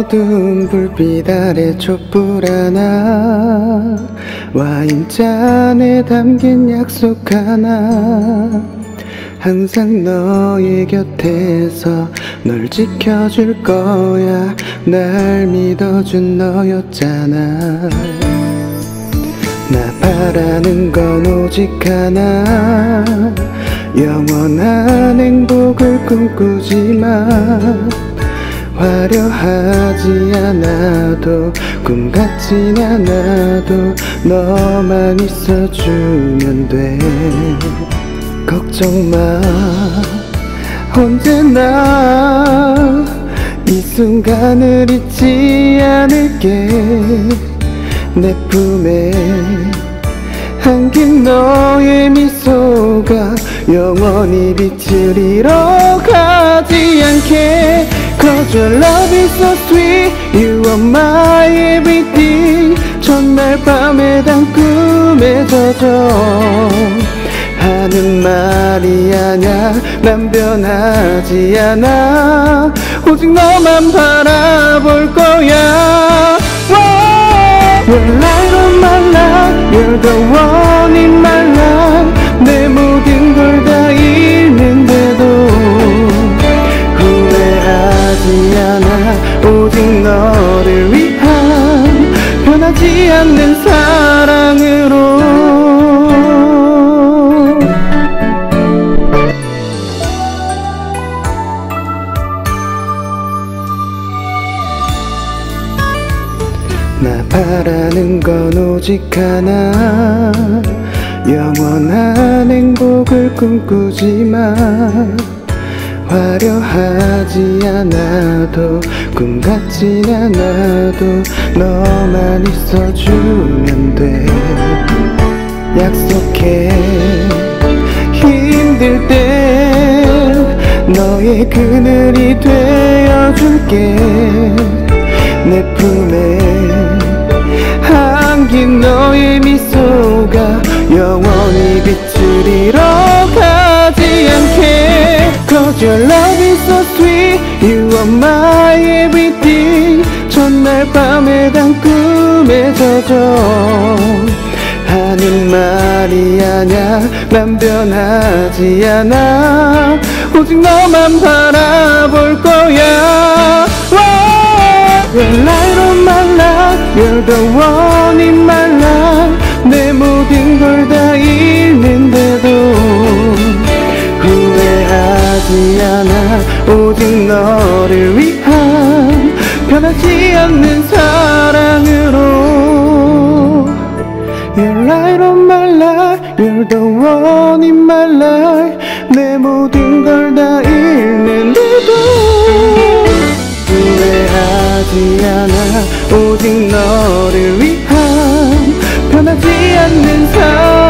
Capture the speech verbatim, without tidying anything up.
어두운 불빛 아래 촛불 하나, 와인잔에 담긴 약속 하나. 항상 너의 곁에서 널 지켜줄 거야. 날 믿어준 너였잖아. 나 바라는 건 오직 하나, 영원한 행복을 꿈꾸지만 화려하지 않아도 꿈 같진 않아도 너만 있어주면 돼. 걱정 마, 언제나 이 순간을 잊지 않을게. 내 품에 안긴 너의 미소가 영원히 빛을 잃어가지 않게. Cause your love is so sweet, you are my everything. 전날 밤에 단 꿈에 젖어 하는 말이 아냐. 난 변하지 않아, 오직 너만 바라볼 거야. You're light of my life, you're the one in my life. 내 모든 걸 다 잃는데도 후회하지 않아, 오직 너를 위한 변하지 않는 사랑으로. 나 바라는 건 오직 하나, 영원한 행복을 꿈꾸지만 화려하지 않아도 꿈 같진 않아도 너만 있어주면 돼. 약속해, 힘들 땐 너의 그늘이 되어줄게. 내 품에 안긴 너의 미소가 영원히 빛을 잃어가지 않게. Cause your love is so sweet, you are my everything. 전날 밤에 단 꿈에 젖어 하는 말이 아냐. 난 변하지 않아, 오직 너만 바라볼 거야. You're light of my life, you're the one in my life. 내 모든 걸 다 잃는데도 후회하지 않아, 오직 너를 위한 변하지 않는 사랑으로. You're light of my life, you're the one in my life. 내 모든 걸 다 잃는데도 후회하지 않아, 오직 너를 위한 변하지 않는 사랑.